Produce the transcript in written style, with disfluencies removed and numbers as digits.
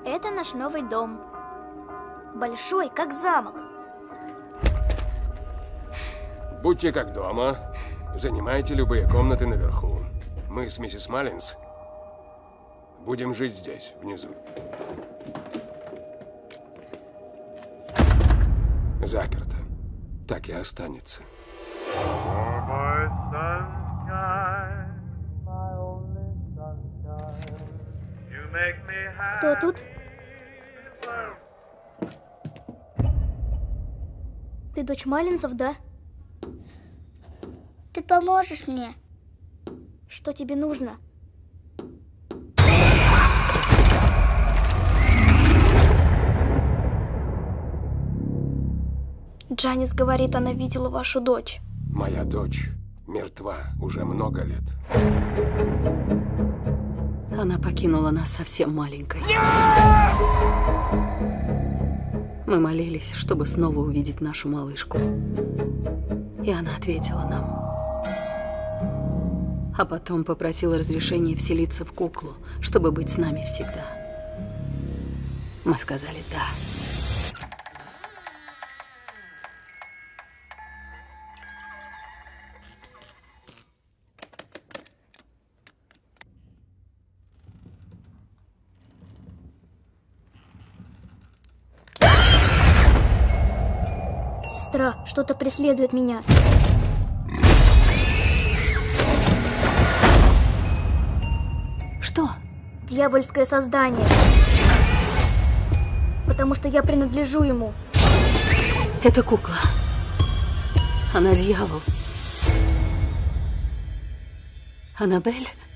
Это наш новый дом. Большой, как замок. Будьте как дома. Занимайте любые комнаты наверху. Мы с миссис Маллинс будем жить здесь, внизу. Заперто. Так и останется. Кто тут? Ты дочь Маллинсов, да? Ты поможешь мне? Что тебе нужно? Джанис говорит, она видела вашу дочь. Моя дочь мертва уже много лет. Она покинула нас совсем маленькой. Мы молились, чтобы снова увидеть нашу малышку. И она ответила нам. А потом попросила разрешения вселиться в куклу, чтобы быть с нами всегда. Мы сказали «да». Сестра, что-то преследует меня. Что? Дьявольское создание. Потому что я принадлежу ему. Это кукла. Она дьявол. Аннабель?